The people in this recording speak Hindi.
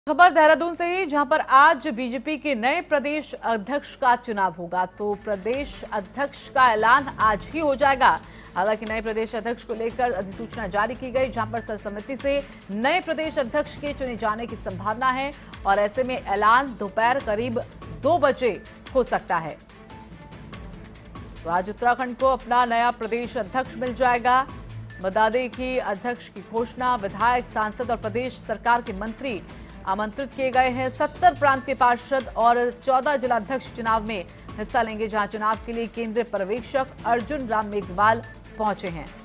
खबर देहरादून से ही, जहां पर आज बीजेपी के नए प्रदेश अध्यक्ष का चुनाव होगा। तो प्रदेश अध्यक्ष का ऐलान आज ही हो जाएगा। हालांकि नए प्रदेश अध्यक्ष को लेकर अधिसूचना जारी की गई, जहां पर सर्वसम्मति से नए प्रदेश अध्यक्ष के चुने जाने की संभावना है और ऐसे में ऐलान दोपहर करीब 2 बजे हो सकता है। तो आज उत्तराखंड को अपना नया प्रदेश अध्यक्ष मिल जाएगा। बता दें कि अध्यक्ष की घोषणा विधायक, सांसद और प्रदेश सरकार के मंत्री आमंत्रित किए गए हैं। 70 प्रांतीय पार्षद और 14 जिलाध्यक्ष चुनाव में हिस्सा लेंगे, जहां चुनाव के लिए केंद्रीय पर्यवेक्षक अर्जुन राम मेघवाल पहुंचे हैं।